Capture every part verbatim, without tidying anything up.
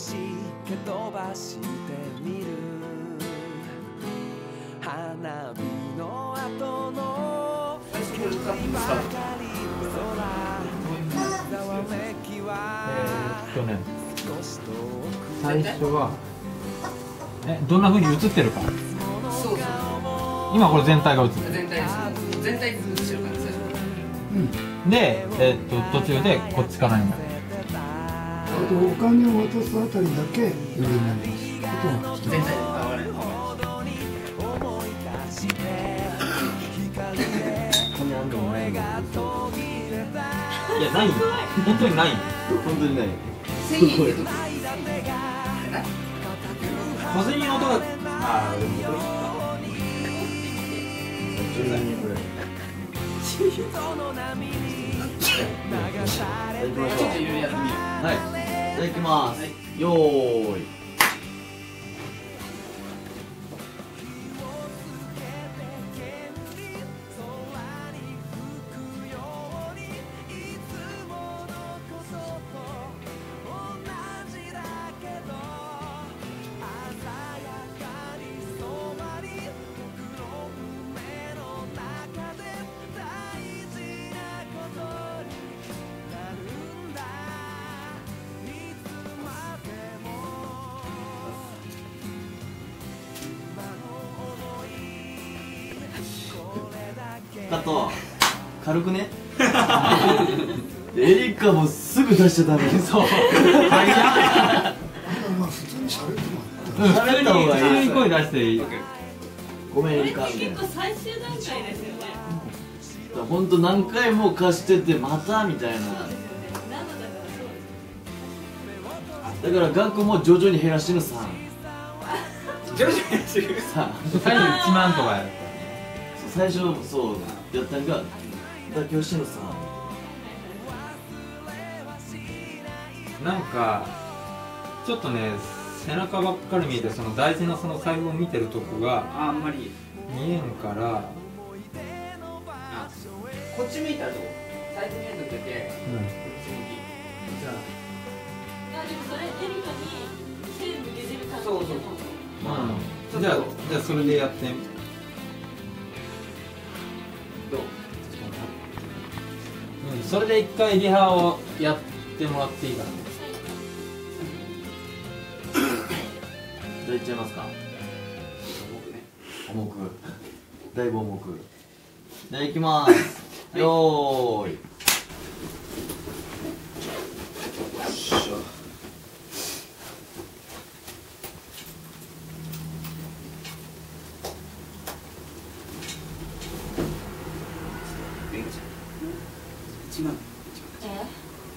し蹴飛ばしてみる花火の後の煙ばかり空ざわめきは去年最初はえどんな風に映ってるか。 そうそう。 今これ全体が映ってる。 全体です全体映してるから最初。 うんで、えー、っと途中でこっちからになる。 あとお金を渡すあたりだけ夜になります。あとは全体であわれる。 いやないよ。本当にないよ。 本当にない。 千円入れとく。 小銭の音がああでもこれじゅうにんぐらい。 ちょっといろいろやってみよう。 はい。いただきます。よーい。カット軽くねエリカもすぐ出しちゃダメ。そうまあ普通に喋ってもらって喋った方がいい。 普通に声出していい。 ごめんエリカみたいな。 結構最終段階ですよね。 ほんと何回も貸しててまたみたいな。だから額も徐々に減らしてるさん。 徐々にやってる。 さ最初いちまんとかやる。 最初そうやったんが妥協してるさ。 なんかちょっとね背中ばっかり見えてその大事なその財布を見てるとこがあんまり。 見えんからあこっち向いたらどう？財布見えるときだけ。 うんこっち向き。じゃあ。 いやでもそれエリカに手向けてる感じ。 そうそうそう。 まうんじゃあじゃあそれでやってどう？ うんそれで一回リハをやってもらっていいかな。 あいっちゃいますか。重くだいぶ重く。じゃあいきます。よーい。 一万。 えね。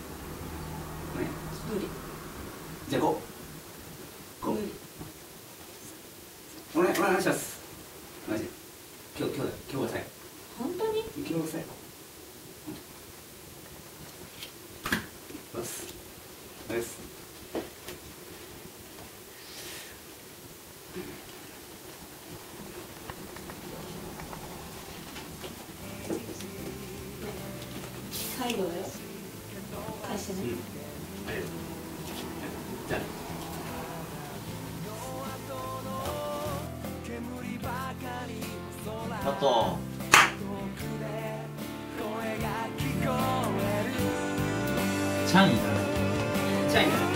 無理じゃあ五。五。 無理お願いお願いします。マジで。今日今日だ今日が最後。 本当に今日が最後。よし。よし。 最後だよ会社ね。 うん。ありがとう。じゃあ。 カット。 チャンいたね。 チャイム。